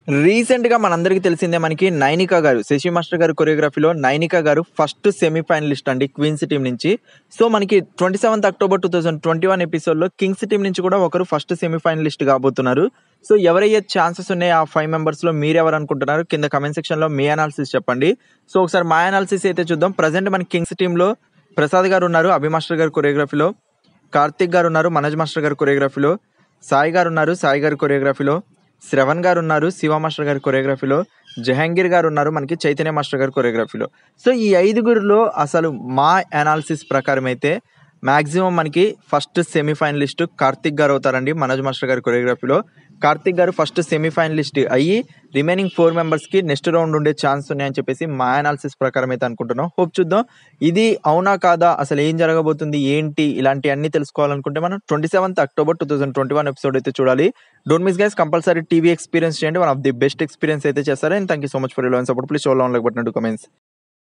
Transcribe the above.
రీసెంట్‌గా మనందరికీ తెలిసిందే మనకి 'నైనిక' గారు, 'శశి మాస్టర్' గారి కొరియోగ్రఫీలో 'నైనిక' గారు ఫస్ట్ సెమీ ఫైనలిస్ట్ అండి 'క్వీన్స్' టీమ్ నుంచి. సో, మనకి 27థ్ అక్టోబర్ 2021 ఎపిసోడ్‌లో 'కింగ్స్' టీమ్ నుంచి కూడా ఒకరు ఫస్ట్ సెమీ ఫైనలిస్ట్ కాబోతున్నారు. సో, ఎవరయ్యే ఛాన్సెస్ ఉన్నాయి ఆ 5 మెంబర్స్‌లో మీరెవరు అనుకుంటున్నారు? కింద కామెంట్ సెక్షన్‌లో మీ అనాలిసిస్ చెప్పండి. సో, ఒకసారి మా అనాలిసిస్ అయితే చూద్దాం. ప్రెజెంట్ మనకి 'కింగ్స్' టీమ్‌లో ప్రసాద్ గారు ఉన్నారు, అభి మాస్టర్ గారి కొరియోగ్రఫీలో. కార్తిక్ గారు ఉన్నారు, మనోజ్ మాస్టర్ గారి కొరియోగ్రఫీలో. సాయి గారు ఉన్నారు, సాయి గారి కొరియోగ్రఫీలో. శ్రవణ్ గారు ఉన్నారు, శివ మాస్టర్ గారి కొరియోగ్రఫీలో. జహాంగీర్ గారు ఉన్నారు మనకి చైతన్య మాస్టర్ గారి కొరియోగ్రఫీలో. సో, ఈ ఐదుగురిలో అసలు మా అనాలిసిస్ ప్రకారం అయితే మాక్సిమం మనకి ఫస్ట్ సెమీ ఫైనలిస్ట్ కార్తిక్ గారు అవుతారండి మనోజ్ మాస్టర్ గారి కొరియోగ్రఫీలో. కార్తిక్ గారు ఫస్ట్ సెమీ ఫైనలిస్ట్ అయ్యి రిమైనింగ్ 4 మెంబర్స్‌కి నెక్స్ట్ రౌండ్ ఉండే ఛాన్స్ ఉన్నాయని చెప్పేసి మా అనాలిసిస్ ప్రకారం అయితే అనుకుంటున్నాం. హోప్ చూద్దాం. ఇది అవునా కాదా? అసలు ఏం జరగబోతుంది? ఏంటి? ఇలాంటియన్నీ తెలుసుకోవాలనుకుంటే మనం 27థ్ అక్టోబర్ 2021 ఎపిసోడ్ అయితే చూడాలి. Don't miss guys, compulsory TV experience చేయండి. One of the best experience అయితే చేస్తారు. And thank you so much for your love and support. Please show love and like button to comments.